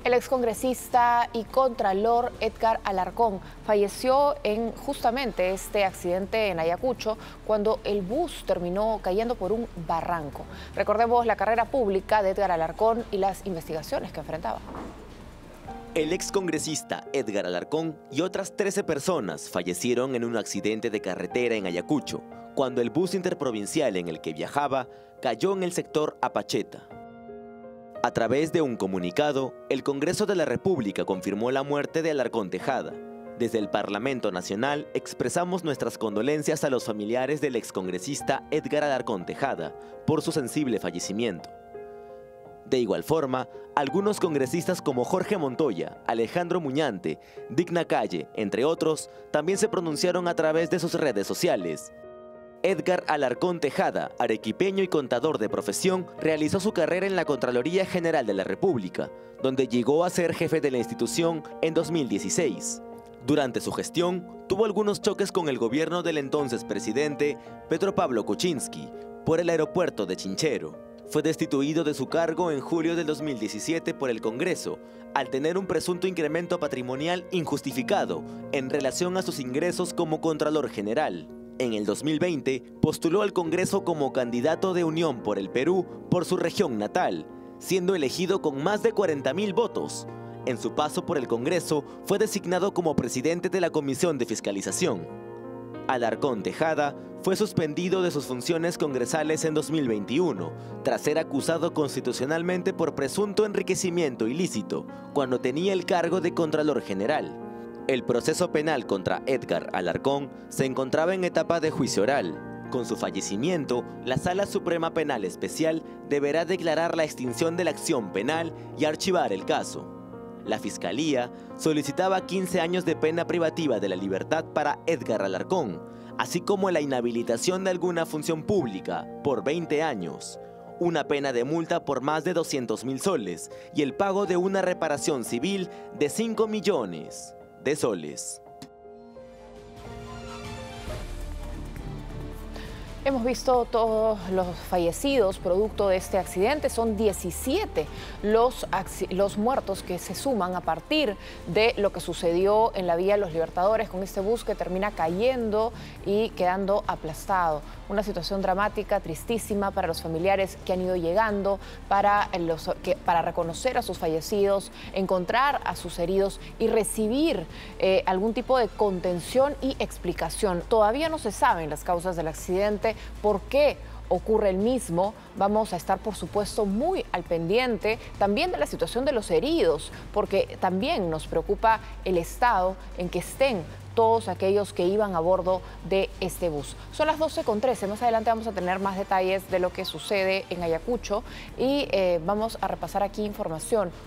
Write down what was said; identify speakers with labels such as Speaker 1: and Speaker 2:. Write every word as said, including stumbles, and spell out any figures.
Speaker 1: El excongresista y contralor Edgar Alarcón falleció en justamente este accidente en Ayacucho cuando el bus terminó cayendo por un barranco. Recordemos la carrera pública de Edgar Alarcón y las investigaciones que enfrentaba.
Speaker 2: El excongresista Edgar Alarcón y otras trece personas fallecieron en un accidente de carretera en Ayacucho, cuando el bus interprovincial en el que viajaba cayó en el sector Apacheta. A través de un comunicado, el Congreso de la República confirmó la muerte de Alarcón Tejada. Desde el Parlamento Nacional expresamos nuestras condolencias a los familiares del excongresista Edgar Alarcón Tejada por su sensible fallecimiento. De igual forma, algunos congresistas como Jorge Montoya, Alejandro Muñante, Digna Calle, entre otros, también se pronunciaron a través de sus redes sociales. Edgar Alarcón Tejada, arequipeño y contador de profesión, realizó su carrera en la Contraloría General de la República, donde llegó a ser jefe de la institución en dos mil dieciséis. Durante su gestión, tuvo algunos choques con el gobierno del entonces presidente Pedro Pablo Kuczynski por el aeropuerto de Chinchero. Fue destituido de su cargo en julio del dos mil diecisiete por el Congreso, al tener un presunto incremento patrimonial injustificado en relación a sus ingresos como Contralor General. En el dos mil veinte, postuló al Congreso como candidato de Unión por el Perú por su región natal, siendo elegido con más de cuarenta mil votos. En su paso por el Congreso, fue designado como presidente de la Comisión de Fiscalización. Alarcón Tejada fue suspendido de sus funciones congresales en dos mil veintiuno, tras ser acusado constitucionalmente por presunto enriquecimiento ilícito, cuando tenía el cargo de Contralor General. El proceso penal contra Edgar Alarcón se encontraba en etapa de juicio oral. Con su fallecimiento, la Sala Suprema Penal Especial deberá declarar la extinción de la acción penal y archivar el caso. La Fiscalía solicitaba quince años de pena privativa de la libertad para Edgar Alarcón, así como la inhabilitación de alguna función pública por veinte años, una pena de multa por más de doscientos mil soles y el pago de una reparación civil de cinco millones de soles.
Speaker 1: Hemos visto todos los fallecidos producto de este accidente. Son diecisiete los, los muertos que se suman a partir de lo que sucedió en la vía Los Libertadores con este bus que termina cayendo y quedando aplastado. Una situación dramática, tristísima para los familiares que han ido llegando para, los, que, para reconocer a sus fallecidos, encontrar a sus heridos y recibir eh, algún tipo de contención y explicación. Todavía no se saben las causas del accidente, por qué ocurre el mismo. Vamos a estar, por supuesto, muy al pendiente también de la situación de los heridos, porque también nos preocupa el estado en que estén todos aquellos que iban a bordo de este bus. Son las doce con trece, más adelante vamos a tener más detalles de lo que sucede en Ayacucho y eh, vamos a repasar aquí información.